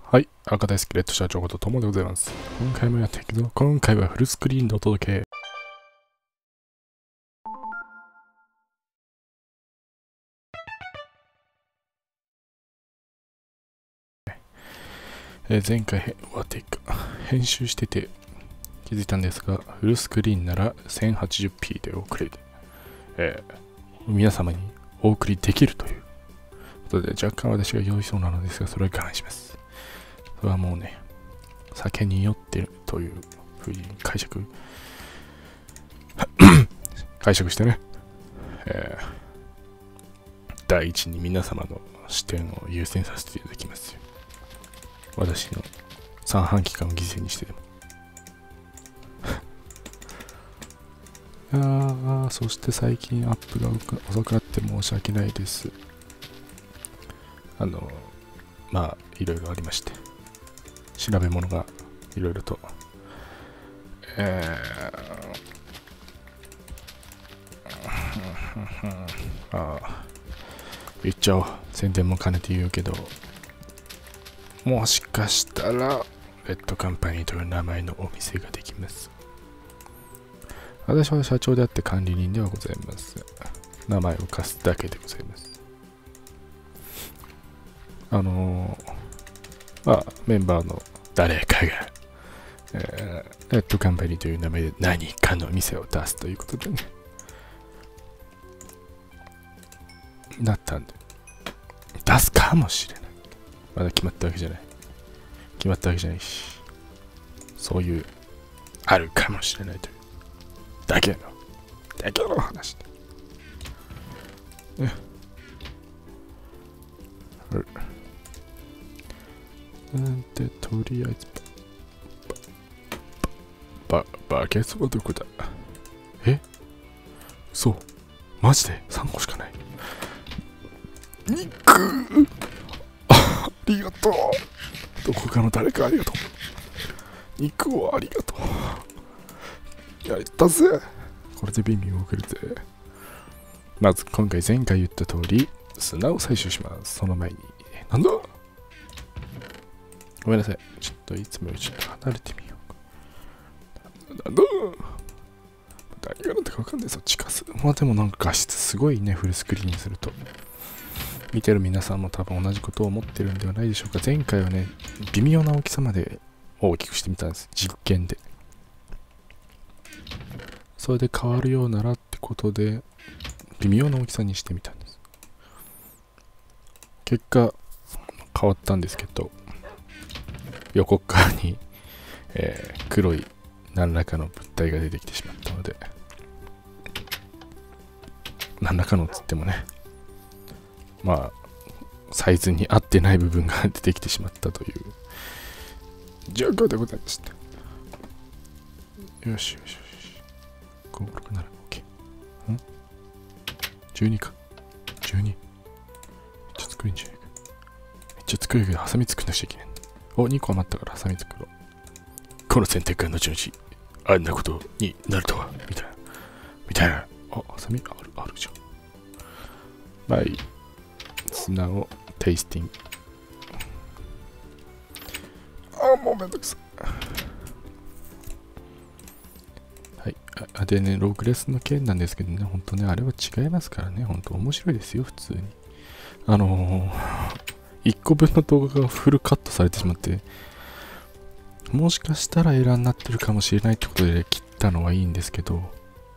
はい、赤大好きレッド社長ことともでございます。今回もやっていくぞ。今回はフルスクリーンでお届け。前回終わっていくか編集してて気づいたんですが、フルスクリーンなら 1080p でお送りで、皆様にお送りできるということで、若干私が用意そうなのですが、それは我慢します。それはもうね、酒に酔ってるというふうに解釈してね、第一に皆様の視点を優先させていただきますよ。私の三半規管を犠牲にしてでもそして最近アップが遅くなって申し訳ないです。いろいろありまして、調べ物がいろいろと言っちゃおう。宣伝も兼ねて言うけど、もしかしたらレッドカンパニーという名前のお店ができます。私は社長であって管理人ではございます。名前を貸すだけでございます。メンバーの誰かが、レッドカンパニーという名前で何かの店を出すということでね、なったんで、出すかもしれない。まだ決まったわけじゃないし、そういうあるかもしれないというだけの話で、なんて、とりあえずバケツはどこだ？そう、マジで3個しかない。肉ありがとう。どこかの誰かありがとう。肉をありがとう。やったぜ。これでビンビン送るぜ。まず今回前回言った通り砂を採取します。その前になんだ、ごめんなさい、ちょっといつもよりちょっと離れてみよう。なんだ、何がなんだか分かんない。そっちかす。まあでもなんか画質すごいね、フルスクリーンにすると。見てる皆さんも多分同じことを思ってるんではないでしょうか。前回はね、微妙な大きさまで大きくしてみたんです。実験で。それで変わるようならってことで、微妙な大きさにしてみたんです。結果、変わったんですけど、横側に、黒い何らかの物体が出てきてしまったので、何らかのつってもね、サイズに合ってない部分が出てきてしまったという状況でございました。よし。5、6、7、OK。12か。12。めっちゃ作るんじゃないか。めっちゃ作るけど、ハサミ作んなくちゃいけない。2個余ったからハサミ作ろう。この選択が後々、あんなことになるとは、みたいな。ハサミあるじゃん。はい。砂をテイスティング。もうめんどくさい。はい。でね、ローグレスの件なんですけどね、ほんとね、あれは違いますからね、ほんと面白いですよ、普通に。1個分の動画がフルカットされてしまって、もしかしたらエラーになってるかもしれないってことで切ったのはいいんですけど、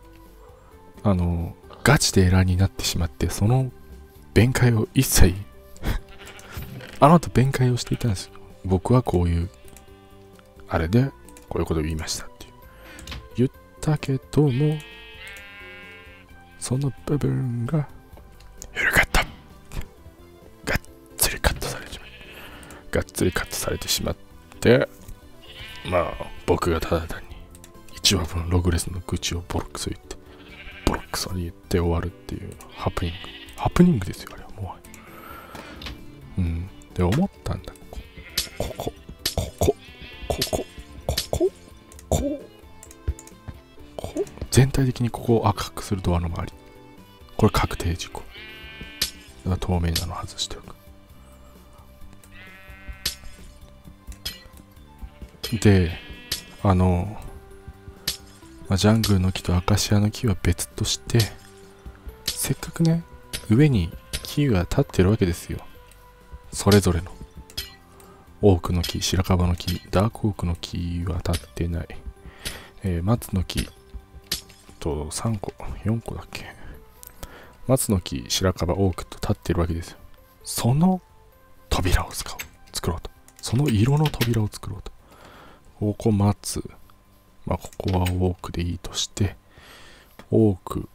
ガチでエラーになってしまって、その弁解を一切あの後弁解をしていたんですよ。僕はこういうあれでこういうことを言いましたっていう言ったけども、その部分が緩かった。がっつりカットされてしまって、僕がただ単に1話分ログレスの愚痴をボロクソに言って終わるっていうハプニングですよ、あれはもう。って思ったんだ。こ全体的にここを赤くするドアの周り。これ確定事項。だから透明なの外しておく。 で、ジャングルの木とアカシアの木は別として、せっかくね、上に木が立ってるわけですよ。それぞれの。オークの木、白樺の木、ダークオークの木は立ってない。松の木と3個、4個だっけ。松の木、白樺、オークと立ってるわけですよ。その扉を作ろうと。その色の扉を作ろうと。ここ松、ここはオークでいいとして、オーク、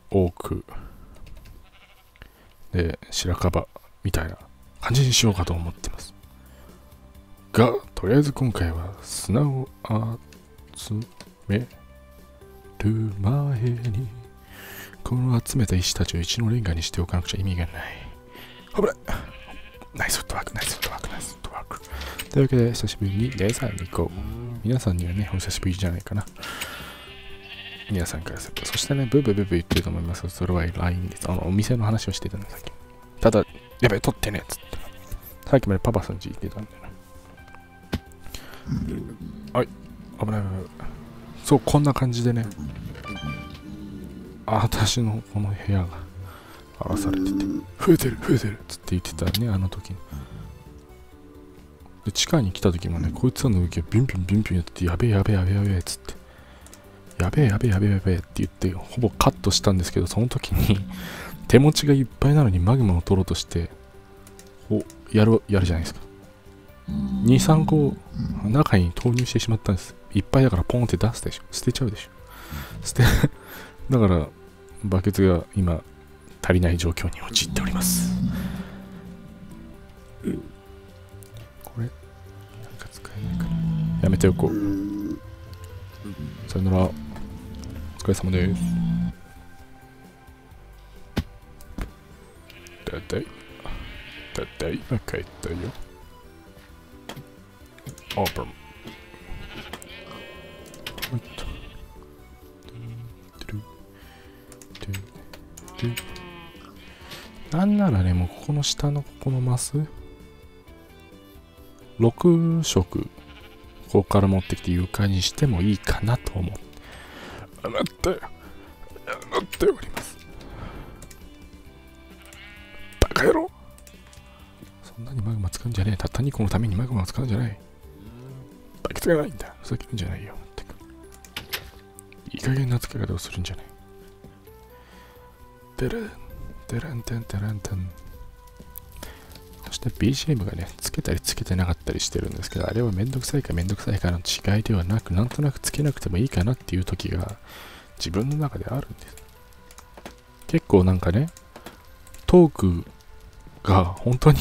で、白樺みたいな感じにしようかと思ってます。が、とりあえず今回は砂を集める前に、この集めた石たちを一のレンガにしておかなくちゃ意味がない。ほら、ナイスフットワーク。というわけで、久しぶりにレーザーに行こう。皆さんにはね、お久しぶりじゃないかな。皆さんからすると。そしてね、ブーブー言ってると思いますが、それは LINE です。お店の話をしてたんだ、さっき。ただ、やべえ、撮ってねっつって。さっきまでパパさん家行ってたんだよな。はい、危ない。そう、こんな感じでね、私のこの部屋が荒らされてて、増えてるっつって言ってたね、あの時に。で、地下に来た時もね、こいつらの動きがビュンビュンやってて、やべえっつって。やべえって言って、ほぼカットしたんですけど、その時に手持ちがいっぱいなのにマグマを取ろうとして、やるじゃないですか。2、3個中に投入してしまったんです。いっぱいだからポンって出すでしょ。捨てちゃうでしょ。だから、バケツが今、足りない状況に陥っております。これ、なんか使えないかな。やめておこう。さよなら。お疲れ様です。ただいま帰ったよ。オープン。なんならね、もうここの下のここのマス6色ここから持ってきて床にしてもいいかなと思って待っております。バカ野郎、そんなにマグマ使うんじゃねえ。たった2個のためにマグマを使うんじゃない。バケツがないんだ。ふざけるんじゃないよ。ってかいい加減な付け方をするんじゃない。テラン。そして BGM がね、つけたりつけてなかったりしてるんですけど、あれはめんどくさいかの違いではなく、なんとなくつけなくてもいいかなっていう時が自分の中であるんです。結構なんかね、トークが本当に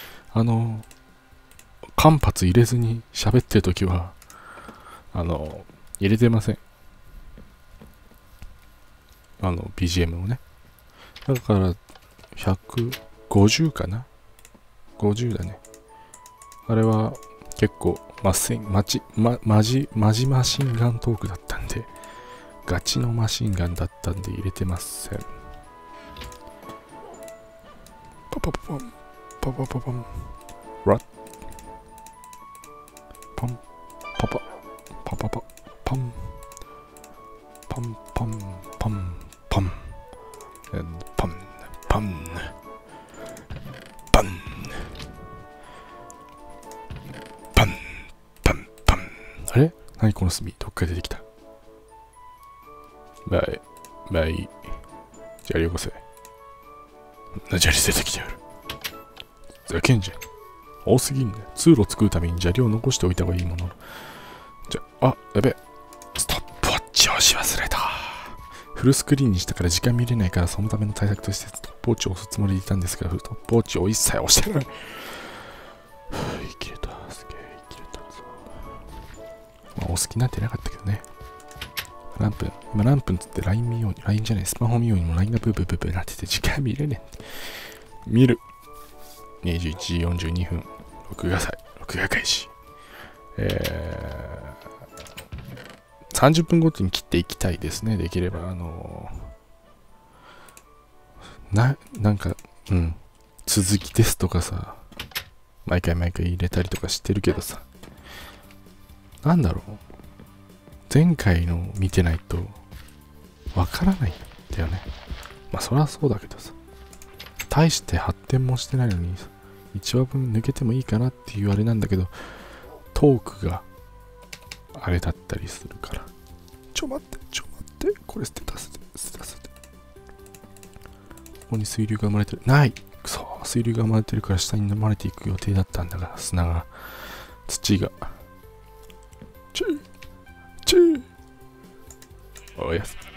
間髪入れずに喋ってる時は入れてません。BGM をね。だから150かな、50だね。あれは結構マジマシンガントークだったんで、ガチのマシンガンだったんで入れてません。パパパンラッパンパパパパパパンパンパンパンパンパンパンパンパンパン。あれ、何この炭、どっから出てきた。まあいい。砂利よこせ。砂利出てきてやる。ざけんじゃん。多すぎんね。通路作るために砂利を残しておいた方がいいもの。やべえ。ストップウォッチを押し忘れた。フルスクリーンにしたから時間見れないから、そのための対策としてストップウォッチを押すつもりでいたんですが、ストップウォッチを一切押してない。生きれた。すげえ生きれたぞ。お好きなんてなかったけどね。何分今何分つって LINE 見ように、LINE じゃない、スマホ見ようにも LINE がブーなってて時間見れねえ。見る。21時42分。録画開始。30分ごとに切っていきたいですね。できれば、なんか、続きですとかさ、毎回入れたりとかしてるけどさ、 なんだろう。前回の見てないとわからないんだよね。まあそりゃそうだけどさ。大して発展もしてないのに1話分抜けてもいいかなっていうあれなんだけど、トークがあれだったりするから。ちょ待って。これステータスで。ここに水流が生まれてる。ない。くそ。水流が生まれてるから下に飲まれていく予定だったんだが、砂が、土が。チーおやす。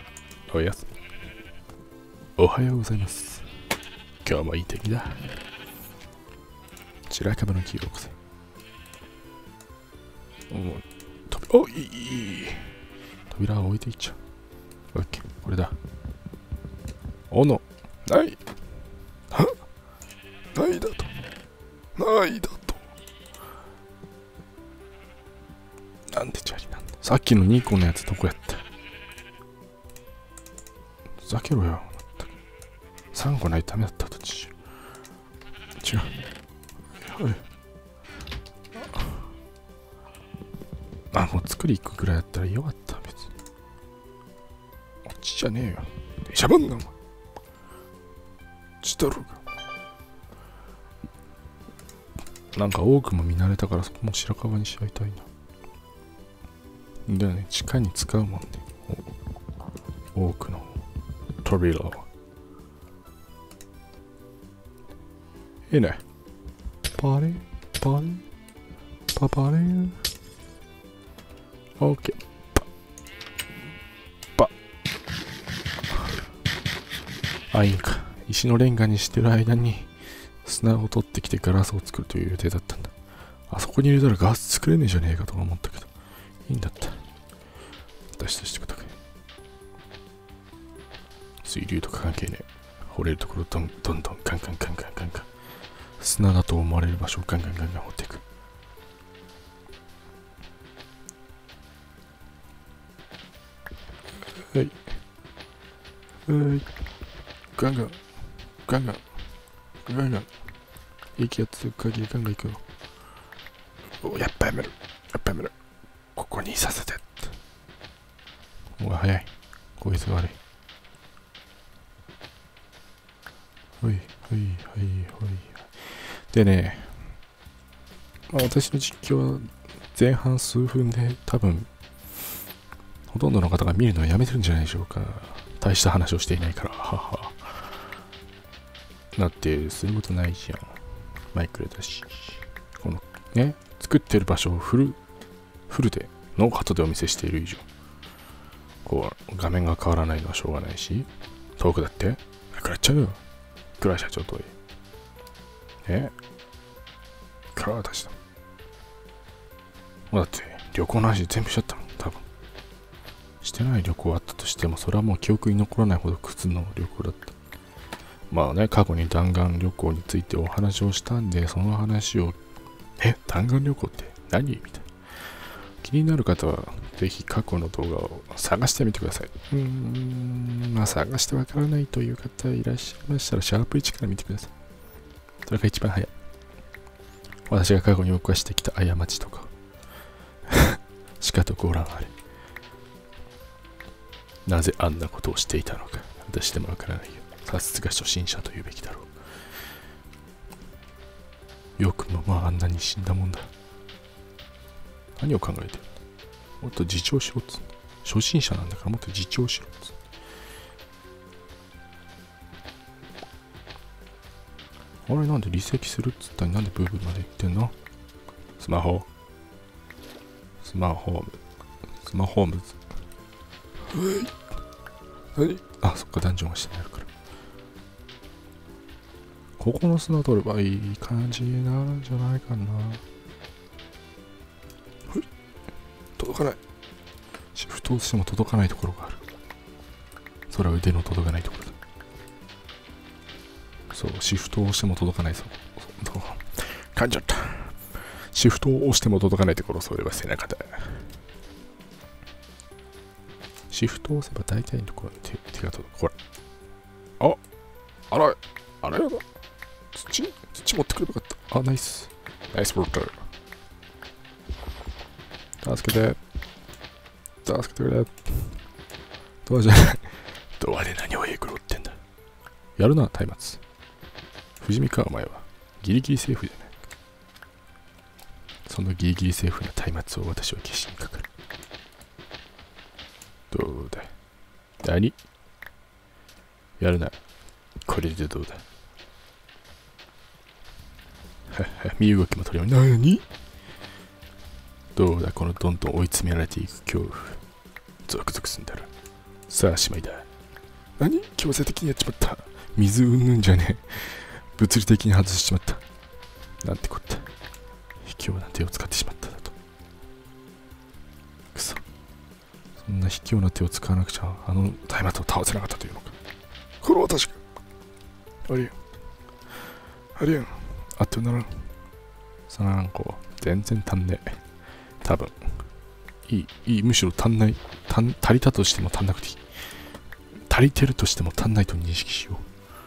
おはようございます。今日もいい天気だ。白樺の木を起こせ。いい。扉を置いていっちゃう。オッケー、これだ。斧。ない。ないだと。なんでチャリなんだ。さっきの2個のやつどこやった。ふざけろよ。3個ないとダメだったと違う。はい。もう作り行くぐらいだったらよかった、別に。こっちじゃねえよ。しゃばんな、お前。ちだろうが。なんか多くも見慣れたからそこも白樺にしちゃいたいな。だよね、地下に使うもんね。多くの扉は。いいね。パレオッケー。いいか。石のレンガにしてる間に砂を取ってきてガラスを作るという予定だったんだ。あそこに入れたらガラス作れねえじゃねえかとか思ったけど、いいんだった。私としてくだけ。水流とか関係ねえ。掘れるところどんどんカンカン。砂だと思われる場所をガンガン掘っていく。はい。ガンガン。息やつ限りガンガン行くよ。やっぱやめる。ここにさせて。早い。こいつ悪い。ほい。でね、私の実況は前半数分で多分ほとんどの方が見るのをやめてるんじゃないでしょうか。大した話をしていないから。だってすることないじゃん。マイクレだし。このね、作ってる場所をフルでノーカットでお見せしている以上、こう画面が変わらないのはしょうがないし、トークだって食らっちゃうよ。倉社長といい。ね。から私だ。だって旅行の話全部しちゃったもん、多分。してない旅行あったとしても、それはもう記憶に残らないほどクズの旅行だった。まあね、過去に弾丸旅行についてお話をしたんで、その話を、弾丸旅行って何みたいな。気になる方は、ぜひ過去の動画を探してみてください。探してわからないという方いらっしゃいましたら、シャープ1から見てください。それが一番早い。私が過去に犯してきた過ちとか、しかとご覧あれ。なぜあんなことをしていたのか、私でもわからないよ。さすが初心者と言うべきだろう。よくもあんなに死んだもんだ。何を考えてる？もっと自重しろっつ。初心者なんだからもっと自重しろっつ。あれなんで離席するっつったのになんでブーブーまで言ってんの？スマホームズ。あ、そっか、ダンジョンが下にあるから。ここの砂取ればいい感じになるんじゃないかな。届かない。シフトをしても届かないところがある。それは腕の届かないところだ。そう、シフトを押しても届かない。噛んじゃった。シフトを押しても届かないところ、それは背中だ。シフトを押せば大体のところに手が届く。ほら。あらやだ。土持ってくればよかった。ナイスボルト。 助けて。助けてくれ。ドアじゃない。ドアで何をえぐろってんだ。やるな、松明。不死身か、お前は。ギリギリセーフじゃない。そのギリギリセーフな松明を私は消しにかかる。どうだ。何やるな。これでどうだ。はは、身動きも取れない。何どうだ、このどんどん追い詰められていく恐怖。ゾクゾクすんだろ。さあ、しまいだ。何強制的にやっちまった。水うんぬんじゃねえ。物理的に外しちまった。なんてこった。卑怯な手を使ってしまっただと。くそ。そんな卑怯な手を使わなくちゃ、あの松明を倒せなかったというのか。これは確か。ありえん。ありえん。あとならん。3個。全然足んねえ。多分。いい。むしろ足んない。足りたとしても足んなくていい。足りてるとしても足んないと認識しよ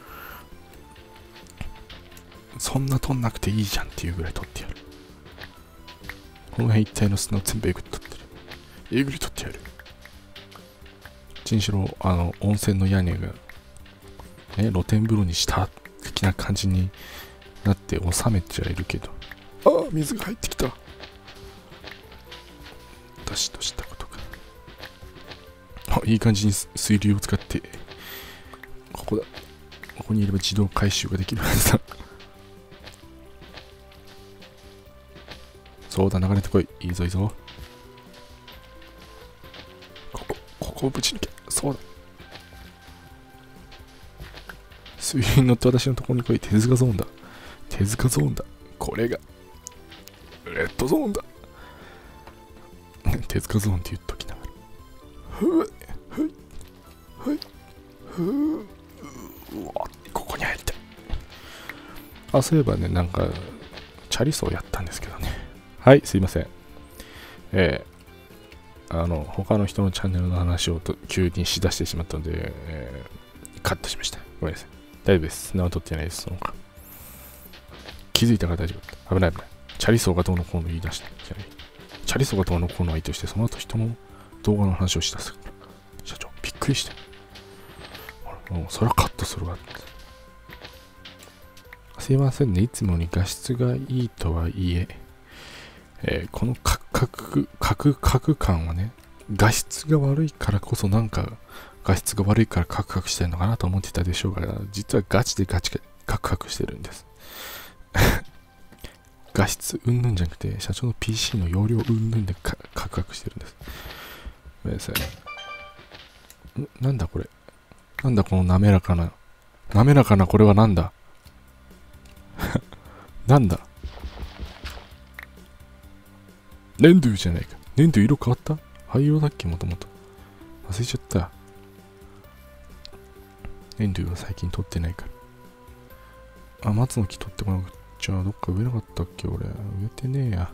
う。そんな取んなくていいじゃんっていうぐらい取ってやる。この辺一帯の砂を全部えぐり取ってる。えぐり取ってやる。チンシロ温泉の屋根が、ね、露天風呂にした的な感じになって収めちゃいるけど。ああ、水が入ってきた。私としたことか。あ、いい感じに水流を使って、ここだ。ここにいれば自動回収ができるはずだ。そうだ、流れてこい。いいぞいいぞ。ここをぶち抜け。そうだ。水流に乗って私のところに来い。手塚ゾーンだ。手塚ゾーンだ。これがレッドゾーンだ。手塚ゾーンって言っときながら。ここに入った。あ、そういえばね、なんか、チャリ走やったんですけどね。はい、すいません。他の人のチャンネルの話を急にしだしてしまったので、カットしました。ごめんなさい。大丈夫です。名を取ってないです。その他気づいたから大丈夫。危ない危ない。チャリ走がどうのこうの言い出した。チャリ走がどうのこうのはいいとして、その後人の動画の話をしだす。社長、びっくりして。もうそれはカットするわって。すいませんね。いつもに画質がいいとはいえ、このカク感はね、画質が悪いからこそなんか、画質が悪いからカクカクしてるのかなと思ってたでしょうが、実はガチでカクカクしてるんです。画質うんぬんじゃなくて、社長の PC の容量うんぬんでカクカクしてるんです。ごめんなさい。なんだこれ。なんだこの滑らかなこれはなんだなんだ粘土じゃないか。粘土色変わった？灰色だっけもともと。忘れちゃった。粘土は最近取ってないから。あ、松の木取ってこなくちゃ。どっか植えなかったっけ俺。植えてねえや。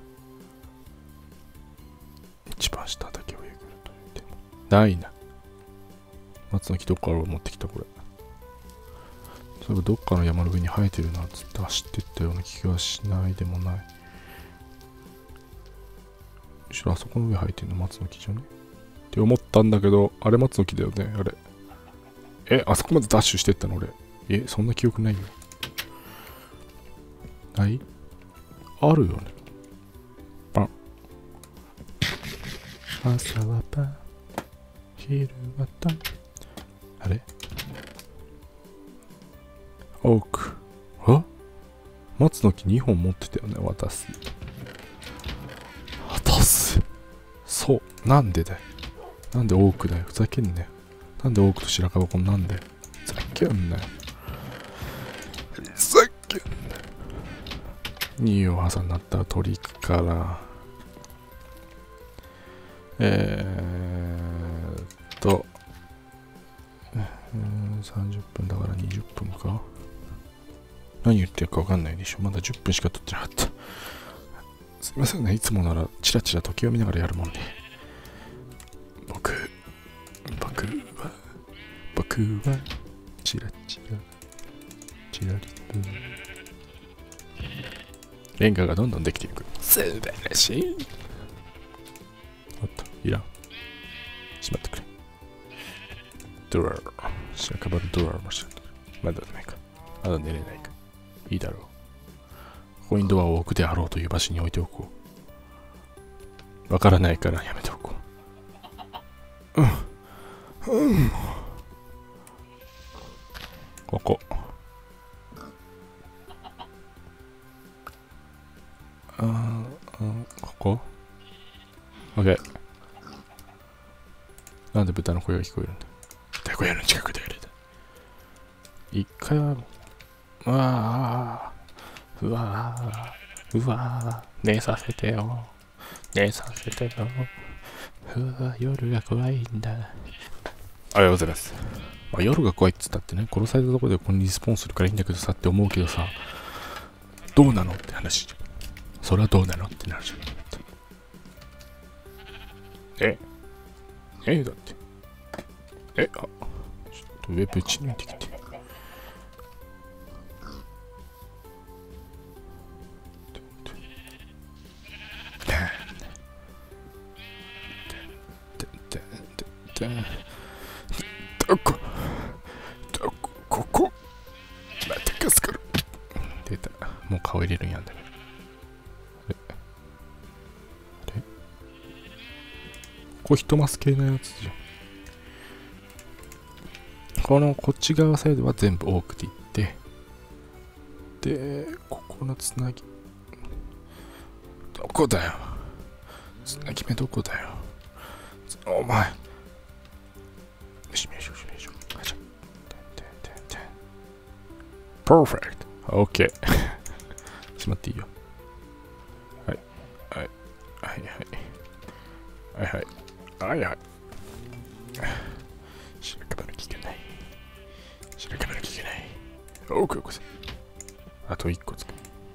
一番下だけをえぐると言っても。ないな。松の木どっから持ってきたこれ。そういえばどっかの山の上に生えてるなつって走ってったような気がしないでもない。後ろあそこの上生えてるの松の木じゃねって思ったんだけど、あれ松の木だよね、あれ。あそこまでダッシュしてったの俺。そんな記憶ないよ。ないあるよね。パン。朝はパン。昼はタン。あれオーク。松の木2本持ってたよね、渡す。そう。なんでだよ。なんでオークだよ。ふざけんなよ。なんでオークと白樺こんなんだよ。ふざけんなよ。ふざけんなよ。2位を朝になったら取り行くから。30分だから20分か。何言ってるか分かんないでしょ。まだ10分しか取ってなかった。すいませんね。いつもならチラチラ時を見ながらやるもんで。僕はチラチラリとレンガがどんどんできていく。素晴らしい。 いらん。しまってくれ。ドアー。白樺のドアーもしまってくれ。まだダメか。まだ寝れないか。いいだろう。ここにドアを置くであろうという場所に置いておこう。わからないからやめておこう。ここ。ここ ?OK。なんで豚の声が聞こえるんだ。豚小屋の近くでやれた。一回は、うわぁ、寝させてよ。寝させてよ。夜が怖いんだ。おはようございます。まあ、夜が怖いっつったってね、殺されたところでここにリスポーンするからいいんだけどさって思うけどさ、どうなのって話。それはどうなのってなるじゃん。だって。ちょっと上ぶち抜いてきて。ここ待ってかすから出た。もう顔入れるんやんだけど。ここ一マス系のやつじゃん。こっち側サイドは全部多くていって、で、ここのつなぎ、どこだよ。つなぎ目どこだよ。お前。よし。パーフェクト。オッケー。しまっていいよ。はい。白樺の聞けない。多くよこせ。あと1個つく。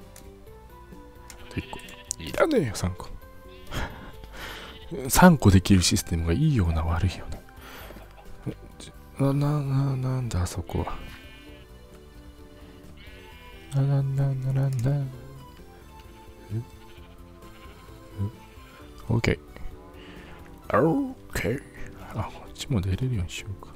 いらねえよ、3個。3個できるシステムがいいような悪いような。なんだあそこは。なんだ。オッケー。あ、こっちも出れるようにしようか。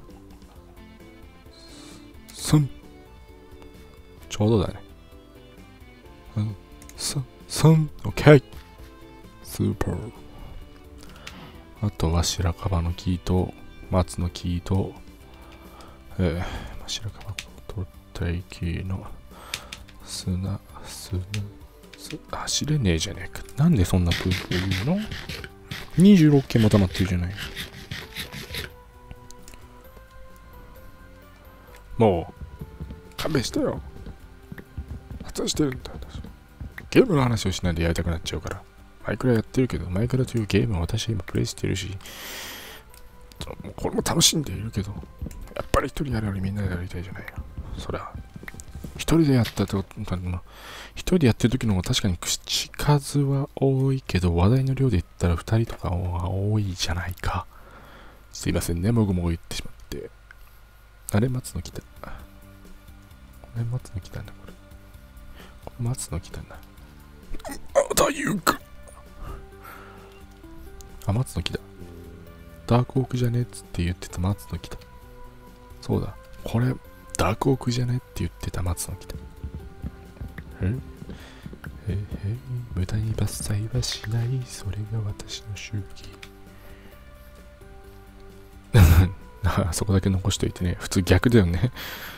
ちょうどだね。オッケー。スーパー。あとは白樺の木と松の木と、白樺と大木の走れねえじゃねえか。なんでそんなプープー言うの ?26 件も溜まってるじゃない。もう勘弁してよ。発話してるんだ。ゲームの話をしないでやりたくなっちゃうから。マイクラやってるけど、マイクラというゲームを私は今プレイしてるし、これも楽しんでいるけど、やっぱり一人やるよりみんなでやりたいじゃないよ。そりゃ、一人でやってる時の方が確かに口数は多いけど、話題の量で言ったら二人とかは多いじゃないか。すいませんね、もぐもぐ言ってしまって。あれ、松の木だ。これ松の木だな、これ。これ松の木だな。大遊か。松の木だ。ダークオークじゃねえっつって言ってた松の木だ。そうだ。これ、ダークオークじゃねえって言ってた松の木だ。無駄に伐採はしない。それが私の周期。そこだけ残しといてね。普通逆だよね。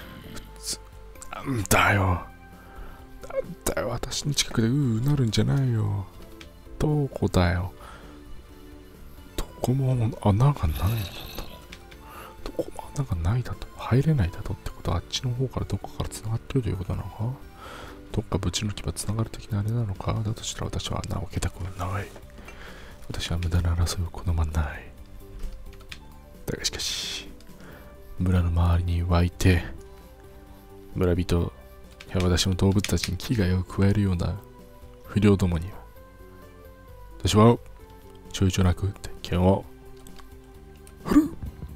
なんだよ。私の近くでなるんじゃないよ。どこだよ。どこも穴がないだと。どこも穴がないだと。入れないだとってことは、あっちの方からどこから繋がってるということなのか。どっかぶち抜けば繋がる的なあれなのか。だとしたら私は穴を開けたくはない。私は無駄な争いを好まない。だがしかし、村の周りに湧いて、村人や私の動物たちに危害を加えるような不良どもには、私は躊躇なく鉄拳を振る。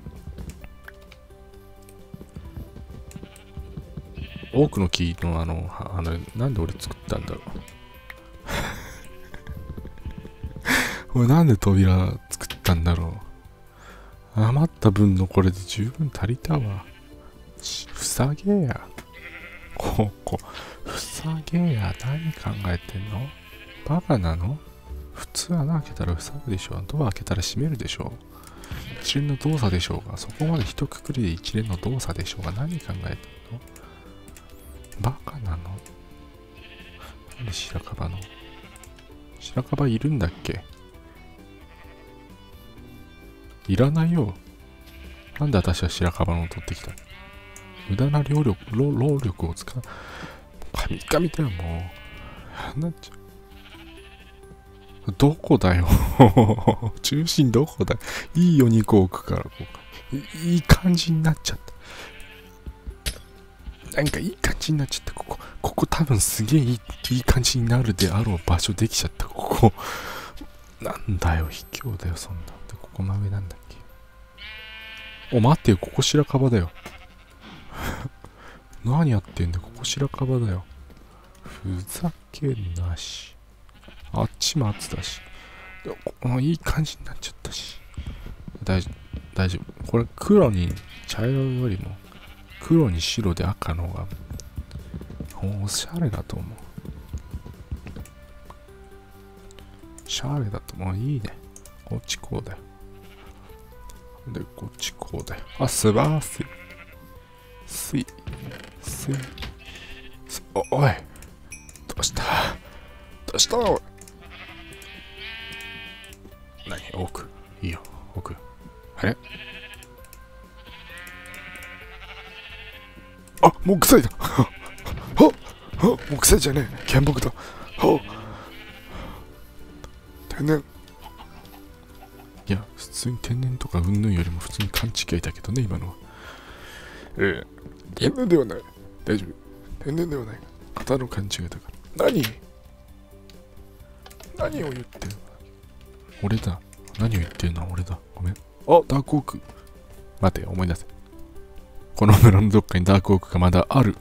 多くの木のなんで俺作ったんだろう。俺なんで扉作っったんだろう。余った分のこれで十分足りたわ。ふさげえや。ふさげえや。何考えてんの？バカなの？普通穴開けたら塞ぐでしょ。ドア開けたら閉めるでしょ。一連の動作でしょうが、そこまで一括りで一連の動作でしょうが、何考えてんの？バカなの？なんで白樺いるんだっけ？いらないよ。なんで私は白樺のを取ってきたの？無駄な労力を使う。カミだよ、もう。なっちゃう。どこだよ。中心どこだよ。いいお肉を置くから、いい感じになっちゃった。なんかいい感じになっちゃった。ここ多分すげえいい感じになるであろう場所できちゃった。ここ。なんだよ、卑怯だよ、そんな。で、ここ真上なんだっけ。待ってよ、ここ白樺だよ。何やってんだよ、ここ白樺だよ。ふざけんなし。あっちも厚だし。いい感じになっちゃったし。大丈夫。これ黒に茶色よりも黒に白で赤の方がおしゃれだと思う。しゃれだと思う。いいね。こっちこうだよ。で、こっちこうだよ。あ、素晴らしい。おい。どうしたおい。何？奥。いいよ。奥。あれ？あ、木材だ。木材じゃねえ。原木だ。天然。いや、普通に天然とか云々よりも普通に勘違いだけどね、今のは。天然ではない。大丈夫。天然ではない。型の勘違いだから。何を言ってるの？俺だ。何を言ってるのは俺だ。ごめん。あ、ダークオーク。待て、思い出せ。この村のどっかにダークオークがまだある。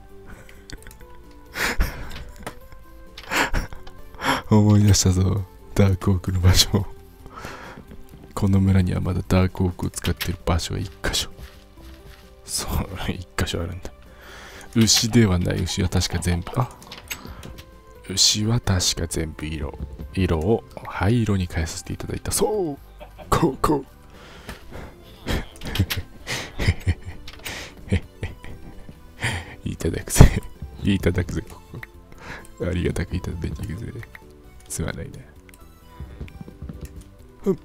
思い出したぞ。ダークオークの場所。この村にはまだダークオークを使っている場所が一箇所。そう、一箇所あるんだ。牛ではない。牛は確か全部色を灰色に変えさせていただいた。そう、こう。いただくぜ、ここ。ありがたくいただいていくぜ。すまないね。ふん。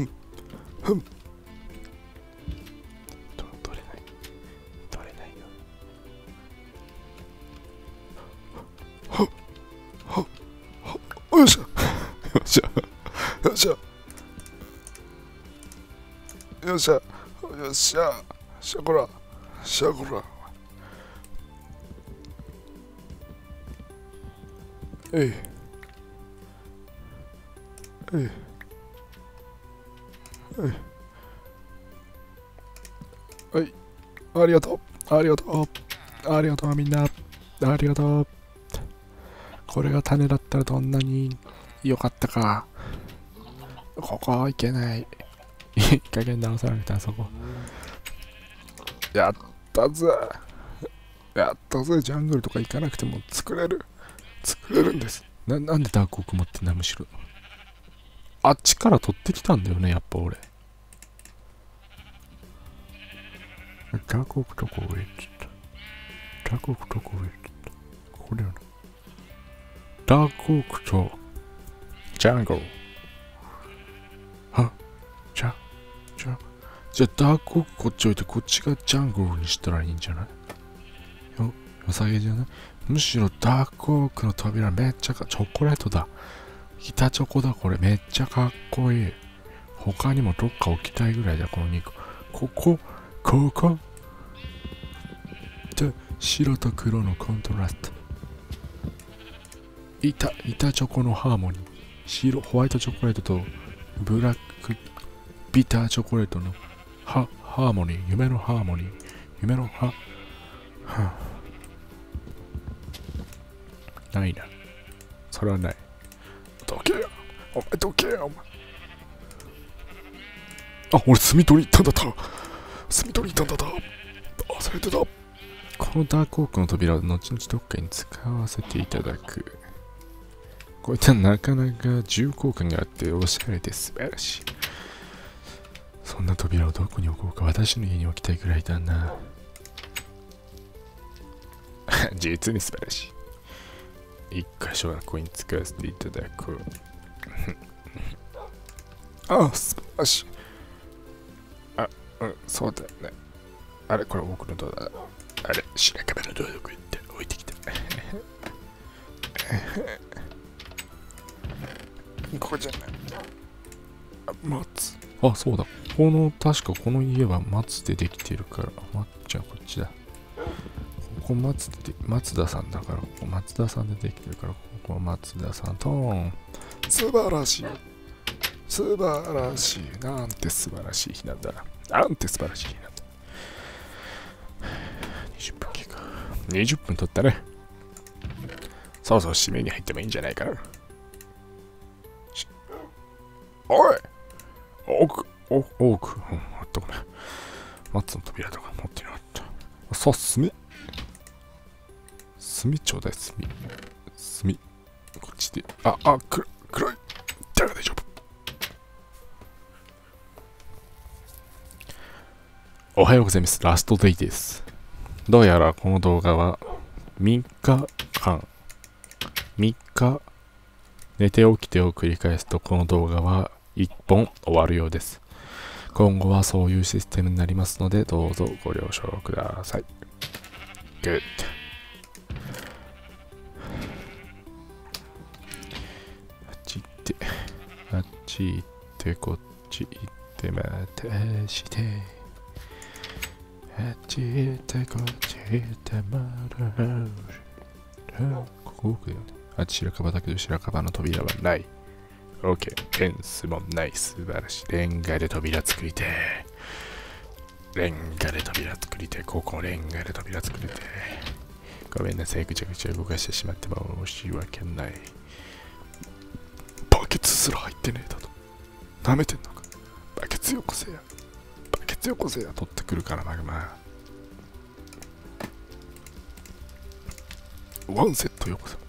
取れないよ。よっしゃ。しゃこら。えい。はい。ありがとうみんな。ありがとう。これが種だったらどんなに良かったか。ここいけない。いい加減直さなくて、あそこ。やったぜ。ジャングルとか行かなくても作れるんです。なんでダークオーク持ってんだ、むしろ。あっちから取ってきたんだよね、やっぱ俺。ダークオークどこ上行っちゃった。ここだよな。ダークオークとジャングル。じゃあダークオークこっち置いてこっちがジャングルにしたらいいんじゃない？よさげじゃない？むしろダークオークの扉めっちゃチョコレートだ。板チョコだ、これめっちゃかっこいい。他にもどっか置きたいぐらいだ、この肉。ここで、白と黒のコントラスト。板チョコのハーモニー。ホワイトチョコレートとブラックビターチョコレートのハーモニー。夢のハーモニー。ないな。それはない。どけよ。お前どけよ、お前。 あ、俺炭取り行ったんだった。炭取り行ったんだった。忘れてた。このダークオークの扉は後々どっかに使わせていただく。こういったなかなか重厚感があっておしゃれで素晴らしい。そんな扉をどこに置こうか私の家に置きたいくらいだな。実に素晴らしい。一箇所はここに使わせていただこう。ああ、素晴らしい。あ、うん、そうだよね。あれ、これ奥のドアだ。あれ、白壁のドアどこ行って置いてきた。ここじゃない。松。あ、そうだ。確かこの家は松でできてるから。じゃあこっちだ。ここ松田さんだから、ここ松田さんでできてるから、ここは松田さんと、素晴らしい。素晴らしい。なんて素晴らしい日なんだな。なんて素晴らしい日なんだ。20分経過。20分経ったね。そろそろ締めに入ってもいいんじゃないかな。おい奥。あったごめん。松の扉とか持ってなかった。さあ、炭ちょうだい、炭。こっちで。暗い。だが大丈夫。おはようございます。ラストデイです。どうやらこの動画は3日寝て起きてを繰り返すとこの動画は1本終わるようです。今後はそういうシステムになりますのでどうぞご了承ください。Good。あっち行ってこっち行ってまたしてあっち行ってこっち行ってまたここ奥だよね。あっち白樺だけど白樺の扉はない。OK。フェンスもない。素晴らしい。レンガで扉作りてここレンガで扉作りてごめんなさい。ぐちゃぐちゃ動かしてしまって申し訳ない。バケツすら入ってねえだと。舐めてんのか。バケツよこせや。取ってくるからマグマ。ワンセットよこせ。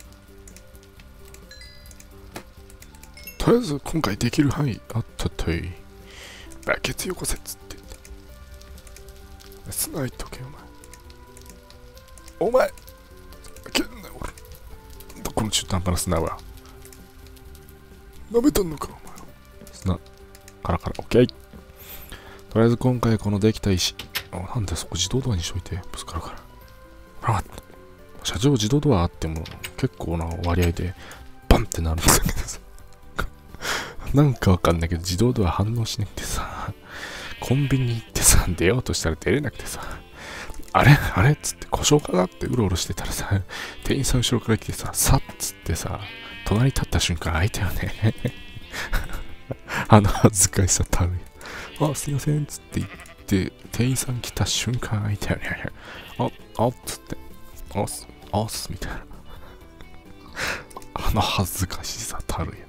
とりあえず今回できる範囲あったとい。バケツよこせっつって砂いっとけよお前けんな俺。どこの中途半端な砂は。舐めたんのかお前。砂カラカラ。オッケー。とりあえず今回このできた石。なんでそこ自動ドアにしといてぶつかるから。社長自動ドアあっても結構な割合でバンってなるんだけどさ。なんかわかんないけど自動ドア反応しなくてさ、コンビニ行ってさ、出ようとしたら出れなくてさ、あれっつって故障かなってうろうろしてたらさ、店員さん後ろから来てさ、さっつってさ、隣に立った瞬間開いたよね。恥ずかしさたるい。すいませんっつって言って、店員さん来た瞬間開いたよね。っつって、みたいな。恥ずかしさたるい。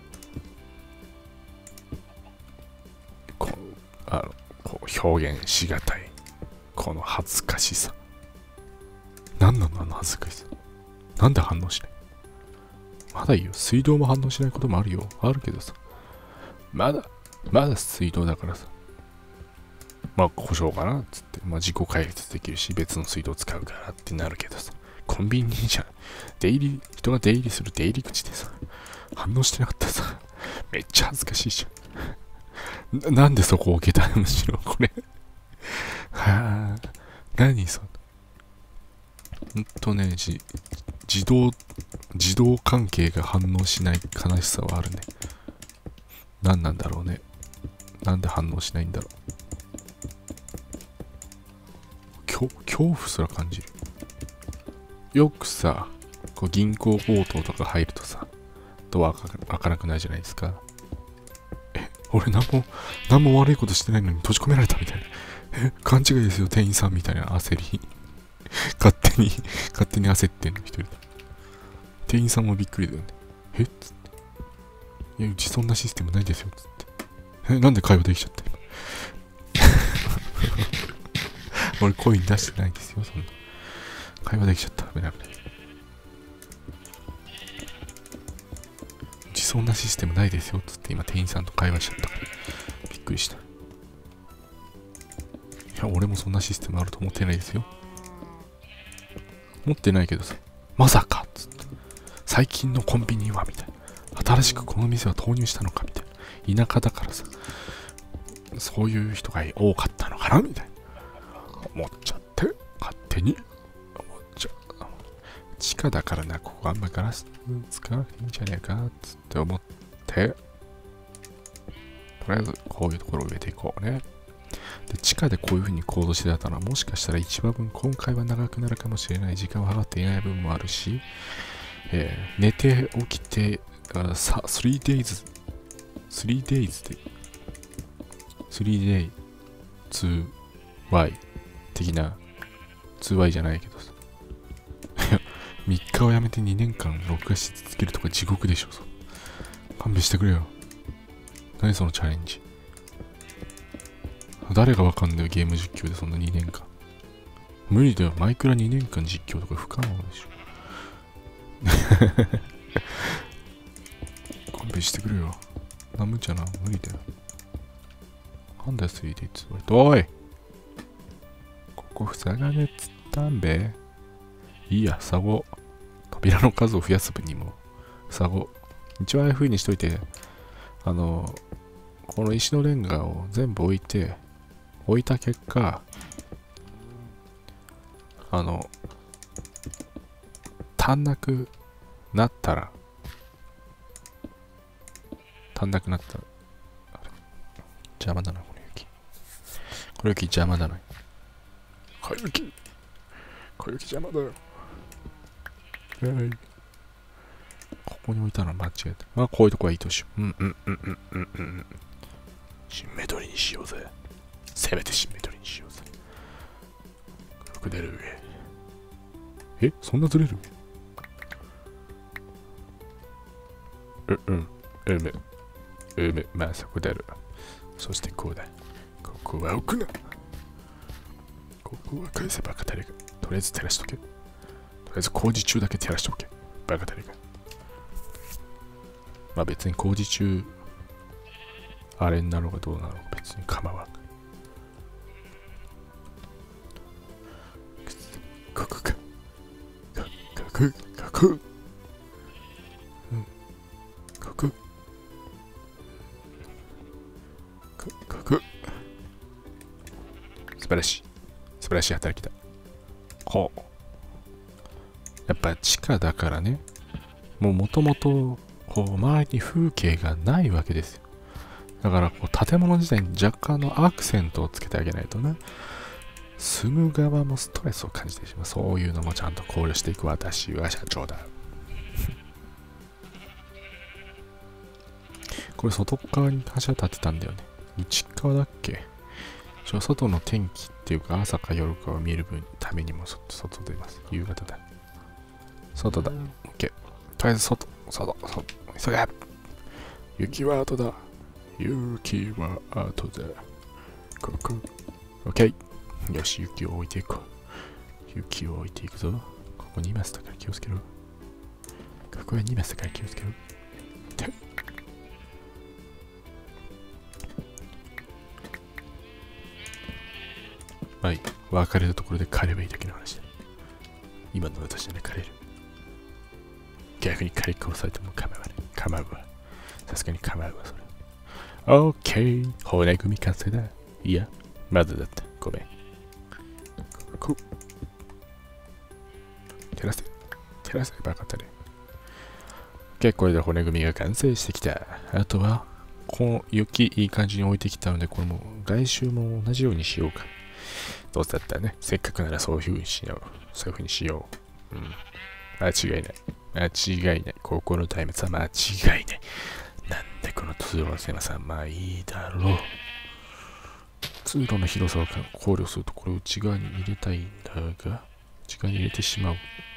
こう表現しがたいこの恥ずかしさ。何なの恥ずかしさ。なんで反応しない。まだいいよ。水道も反応しないこともあるよ。あるけどさ、まだ水道だからさ、故障かなっつって、自己解決できるし別の水道使うからってなるけどさ、コンビニじゃん。人が出入りする出入り口でさ、反応してなかったらさ、めっちゃ恥ずかしいじゃん。なんでそこ置けたのむしろこれ。何その。ね、自動関係が反応しない悲しさはあるね。何なんだろうね。なんで反応しないんだろう。恐怖すら感じる。よくさ、銀行強盗とか入るとさ、ドア開かなくないじゃないですか。俺何も悪いことしてないのに閉じ込められたみたいな。勘違いですよ店員さんみたいな焦り。勝手に焦ってんの一人で。店員さんもびっくりだよね。っつって。うちそんなシステムないですよつって。なんで会話できちゃった俺コイン出してないですよ、そんな。会話できちゃった。危ない危ない。うちそんなシステムないですよ、つって今店員さんと会話しちゃったから。びっくりした。いや、俺もそんなシステムあると思ってないですよ。持ってないけどさ、まさかっつって。最近のコンビニはみたいな。新しくこの店は投入したのかみたいな。田舎だからさ、そういう人が多かったのかなみたいな。思っちゃって、勝手に思っちゃう。地下だからな、ここあんまガラス使わなくていいんじゃねえかつって思って、とりあえずこういうところを植えていこうね。で、地下でこういう風に行動してたのは、もしかしたら一話分今回は長くなるかもしれない。時間を計っていない分もあるし、寝て起きて、3days で、3day 2y 的な 2y じゃないけどさ。3日をやめて2年間録画し続けるとか地獄でしょ。勘弁してくれよ。何そのチャレンジ。誰がわかんないよ、ゲーム実況でそんな2年間。無理だよ、マイクラ2年間実況とか不可能でしょ。勘弁してくれよ。なむちゃな、無理だよ。なんだよ、3D つわり。おい、ここ塞がねっつったんべ。いいや、サゴ。扉の数を増やす分にも、サゴ。一応ああいう風にしといて、この石のレンガを全部置いた結果、足んなくなったら、邪魔だな、この雪。この雪邪魔だな。小雪邪魔だよ。ここに置いたの間違えた。まあ、こういうとこはいいとしよう。新メドリにしようぜ。せめて新メドリにしようぜ。黒く出る上。そんなずれる？まあそこだろ。そしてこうだ。ここは置くな。ここは返せばかたれが。とりあえず照らしとけ。とりあえず工事中だけ照らしとけ。バカたれが。まあ別に工事中、あれになろうがどうなろうが別に構わん。ここか。素晴らしい働きだ。ほう。やっぱ地下だからね、もともと周りに風景がないわけですよ。だから建物自体に若干のアクセントをつけてあげないとね、住む側もストレスを感じてしまう。そういうのもちゃんと考慮していく私は社長だ。これ外側に柱立てたんだよね。内側だっけ？外の天気っていうか朝か夜かを見るためにも外出ます。夕方だ。外だ。OK。とりあえず外。急げ。雪は後だ。雪は後だ。ここ。OK。よし、雪を置いていこう。雪を置いていくぞ。ここにいますだから気をつけろ。ここにいますだから気をつけろ。はい。別れたところで枯ればいいだけの話だ。今の私なら枯れる。逆に枯れ殺されても構わない。構うわ。さすがに構うわ、それ。オッケー。骨組み完成だ。いや、まだだった。ごめん。照らせ、バカだね。結構これで骨組みが完成してきた。あとは、この雪いい感じに置いてきたので、これも来週も同じようにしようか。どうせだったらね、せっかくならそういう風にしよう。そういう風にしよう。間違いない。ここのタイム差間違いない。なんでこの通路の狭さ、まあいいだろう。通路の広さを考慮すると、これ内側に入れたいんだが、内側に入れてしまう。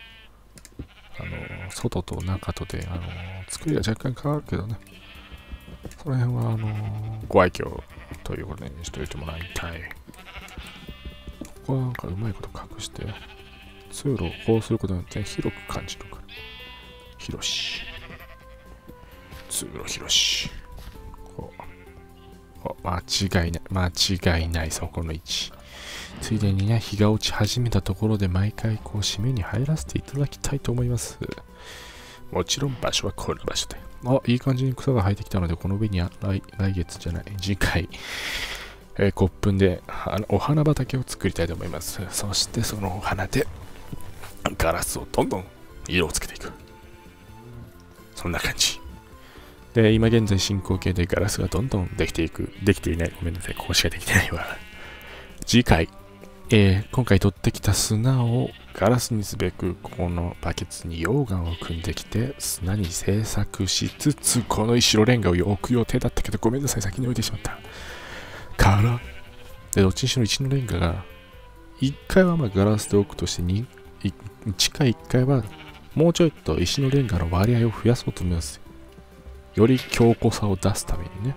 外と中とで、作りが若干変わるけどね。その辺は、ご愛嬌ということにしといてもらいたい。 こはなんかうまいこと隠して、通路をこうすることによって広く感じるから。広し。通路広し。間違いない。間違いない、そこの位置。ついでにね、日が落ち始めたところで毎回こう締めに入らせていただきたいと思います。もちろん場所はこの場所で。いい感じに草が生えてきたので、この上には来月じゃない、次回、骨粉でお花畑を作りたいと思います。そしてそのお花でガラスをどんどん色をつけていく。そんな感じ。で、今現在進行形でガラスがどんどんできていく。できていない。ごめんなさい。ここしかできてないわ。次回、今回取ってきた砂をガラスにすべく、このバケツに溶岩を組んできて、砂に製作しつつ、この白レンガを置く予定だったけど、ごめんなさい。先に置いてしまった。から、で、どっちにしろ1のレンガが、1回はまあガラスで置くとして、地下1回は、もうちょいと石のレンガの割合を増やそうと思います。より強固さを出すためにね。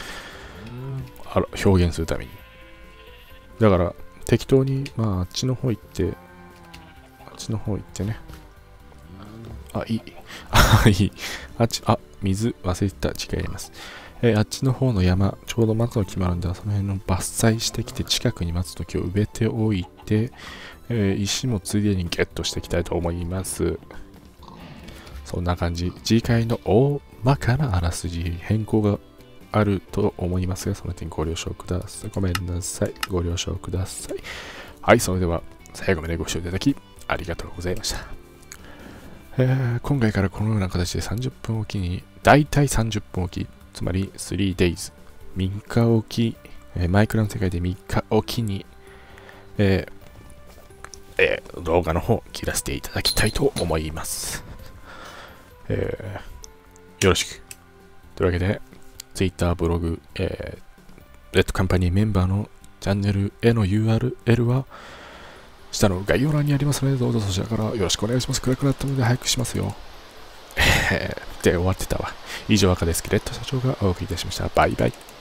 表現するために。だから、適当に、あっちの方行って、ね。いい。いい。水忘れてた。違います。あっちの方の山、ちょうど松の木もあるんで、その辺の伐採してきて、近くに松の木を植えておいて、石もついでにゲットしていきたいと思います。そんな感じ。次回の大まかなあらすじ、変更があると思いますが、その点ご了承ください。ごめんなさい。ご了承ください。はい、それでは最後までご視聴いただきありがとうございました。今回からこのような形で30分おきに、だいたい30分おき、つまり 3days、3日おき、マイクラの世界で3日おきに、動画の方切らせていただきたいと思います。よろしく。というわけで、Twitter、ブログ、レッドカンパニーメンバーのチャンネルへの URL は下の概要欄にありますので、どうぞそちらからよろしくお願いします。暗くなったので早くしますよ。で、終わってたわ。以上、赤です。スケレット社長がお送りいたしました。バイバイ。